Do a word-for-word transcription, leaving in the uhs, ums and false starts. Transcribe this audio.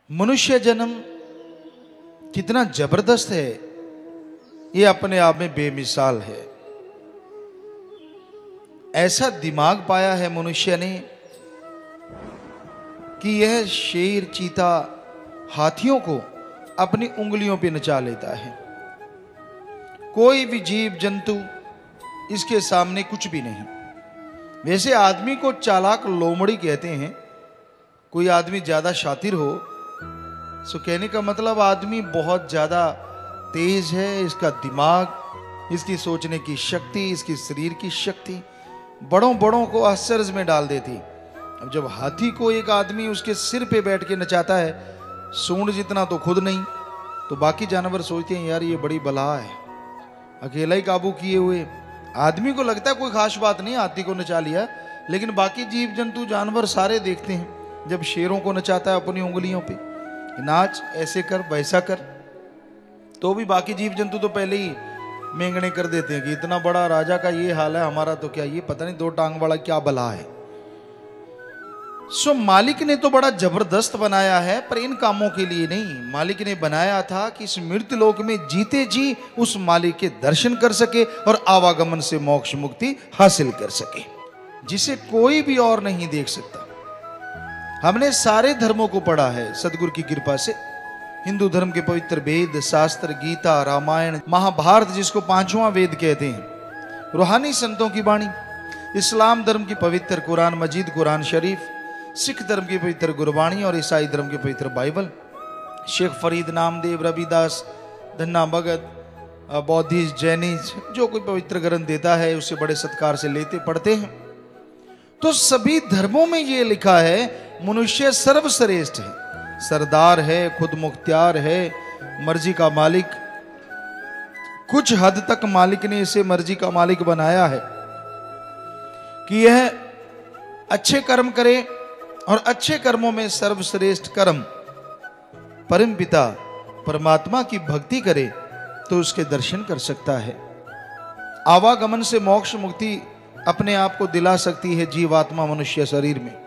मनुष्य जन्म कितना जबरदस्त है, ये अपने आप में बेमिसाल है। ऐसा दिमाग पाया है मनुष्य ने कि यह शेर, चीता, हाथियों को अपनी उंगलियों पे नचा लेता है। कोई भी जीव जंतु इसके सामने कुछ भी नहीं। वैसे आदमी को चालाक लोमड़ी कहते हैं। कोई आदमी ज्यादा शातिर हो सो कहने का मतलब आदमी बहुत ज्यादा तेज है, इसका दिमाग, इसकी सोचने की शक्ति, इसकी शरीर की शक्ति बड़ों बड़ों को आश्चर्य में डाल देती। अब जब हाथी को एक आदमी उसके सिर पे बैठ के नचाता है, सूंड जितना तो खुद नहीं, तो बाकी जानवर सोचते हैं यार ये बड़ी बला है, अकेला ही काबू किए हुए। आदमी को लगता है कोई खास बात नहीं, हाथी को नचा लिया, लेकिन बाकी जीव जंतु जानवर सारे देखते हैं जब शेरों को नचाता है अपनी उंगलियों पे, नाच, ऐसे कर, वैसा कर, तो भी बाकी जीव जंतु तो पहले ही मेंगने कर देते हैं कि इतना बड़ा राजा का ये हाल है, हमारा तो क्या, ये पता नहीं दो टांग वाला क्या बला है। सो मालिक ने तो बड़ा जबरदस्त बनाया है, पर इन कामों के लिए नहीं। मालिक ने बनाया था कि इस मृत्यु लोक में जीते जी उस मालिक के दर्शन कर सके और आवागमन से मोक्ष मुक्ति हासिल कर सके, जिसे कोई भी और नहीं देख सकता। हमने सारे धर्मों को पढ़ा है सदगुरु की कृपा से। हिंदू धर्म के पवित्र वेद, शास्त्र, गीता, रामायण, महाभारत जिसको पांचवा वेद कहते हैं, रूहानी संतों की वाणी, इस्लाम धर्म की पवित्र कुरान मजीद, कुरान शरीफ, सिख धर्म की पवित्र गुरबाणी और ईसाई धर्म की पवित्र Bible, Sheikh Farid, Namdev, Ravidas, Dhanna Bhagat, Buddhist, Jainist, जो कोई पवित्र ग्रंथ देता है उसे बड़े सत्कार से लेते पढ़ते हैं। तो सभी धर्मों में यह लिखा है मनुष्य सर्वश्रेष्ठ है, सरदार है, खुद मुख्तियार है, मर्जी का मालिक। कुछ हद तक मालिक ने इसे मर्जी का मालिक बनाया है कि यह अच्छे कर्म करे और अच्छे कर्मों में सर्वश्रेष्ठ कर्म परम पिता परमात्मा की भक्ति करे तो उसके दर्शन कर सकता है। आवागमन से मोक्ष मुक्ति अपने आप को दिला सकती है जीवात्मा मनुष्य शरीर में।